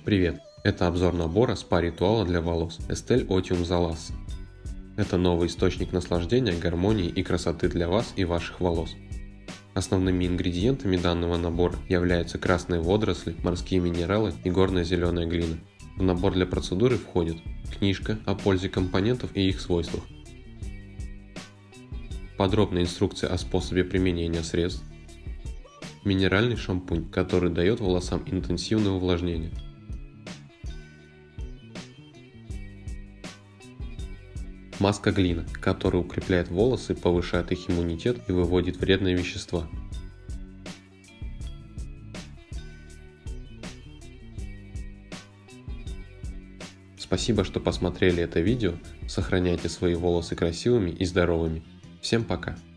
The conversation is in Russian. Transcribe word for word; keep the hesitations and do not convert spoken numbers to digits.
Привет! Это обзор набора спа-ритуала для волос Estelle Otium Zalassa. Это новый источник наслаждения, гармонии и красоты для вас и ваших волос. Основными ингредиентами данного набора являются красные водоросли, морские минералы и горная зеленая глина. В набор для процедуры входит книжка о пользе компонентов и их свойствах, подробная инструкция о способе применения средств, минеральный шампунь, который дает волосам интенсивное увлажнение, маска глина, которая укрепляет волосы, повышает их иммунитет и выводит вредные вещества. Спасибо, что посмотрели это видео. Сохраняйте свои волосы красивыми и здоровыми. Всем пока!